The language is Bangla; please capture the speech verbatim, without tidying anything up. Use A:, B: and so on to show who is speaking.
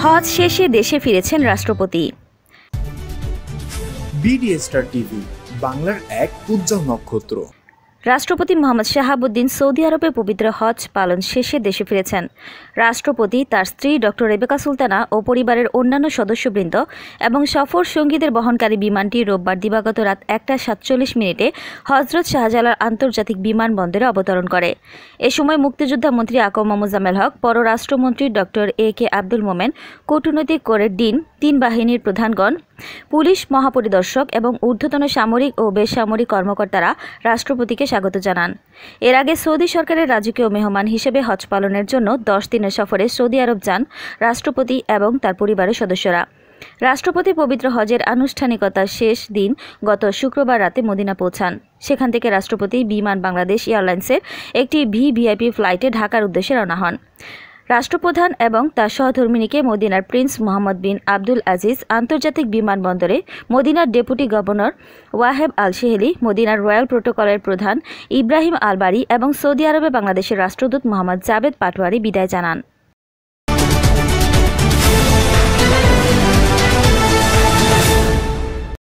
A: হজ শেষে দেশে ফিরেছেন রাষ্ট্রপতি।
B: বিডি স্টার টিভি, বাংলার এক উজ্জ্বল নক্ষত্র।
A: রাষ্ট্রপতি মোহাম্মদ শাহাবুদ্দিন সৌদি আরবে পবিত্র হজ পালন শেষে দেশে ফিরেছেন। রাষ্ট্রপতি, তার স্ত্রী ডক্টর রেবেকা সুলতানা ও পরিবারের অন্যান্য সদস্যবৃন্দ এবং সফর সঙ্গীদের বহনকারী বিমানটি রোববার দিবাগত রাত একটা সাতচল্লিশ মিনিটে হজরত শাহজালাল আন্তর্জাতিক বিমানবন্দরে অবতরণ করে। এ সময় মুক্তিযোদ্ধা মন্ত্রী আকম মোজাম্মেল হক, পররাষ্ট্রমন্ত্রী ডক্টর এ কে আব্দুল মোমেন, কূটনৈতিক কোরের ডিন, তিন বাহিনীর প্রধানগণ, পুলিশ মহাপরিদর্শক এবং ঊর্ধ্বতন সামরিক ও বেসামরিক কর্মকর্তারা রাষ্ট্রপতিকে স্বাগত জানান। এর আগে সৌদি সরকারের রাজকীয় মেহমান হিসেবে হজ পালনের জন্য দশ দিনের সফরে সৌদি আরব যান রাষ্ট্রপতি এবং তার পরিবারের সদস্যরা। রাষ্ট্রপতি পবিত্র হজের আনুষ্ঠানিকতার শেষ দিন গত শুক্রবার রাতে মদিনা পৌঁছান। সেখান থেকে রাষ্ট্রপতি বিমান বাংলাদেশ এয়ারলাইন্সের একটি ভি ভিআইপি ফ্লাইটে ঢাকার উদ্দেশ্যে রওনা হন। রাষ্ট্রপ্রধান এবং তার সহধর্মিণীকে মদিনার prince Mohammad bin Abdul Aziz আন্তর্জাতিক বিমানবন্দরে, মদিনার ডেপুটি গভর্নর ওয়াহেব আল শেহেলি, মদিনার রয়্যাল প্রোটোকলের প্রধান ইব্রাহিম আল বারি এবং সৌদি আরবে বাংলাদেশের রাষ্ট্রদূত মোহাম্মদ জাবেদ পাটোয়ারি বিদায় জানান।